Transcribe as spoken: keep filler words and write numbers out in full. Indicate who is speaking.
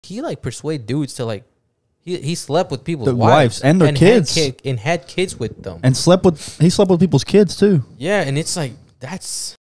Speaker 1: he like persuade dudes to like he he slept with people's
Speaker 2: The
Speaker 1: wives,
Speaker 2: wives and their
Speaker 1: and
Speaker 2: kids.
Speaker 1: had kid, and had kids with them,
Speaker 2: And slept with he slept with people's kids too.
Speaker 1: yeah, and it's like that's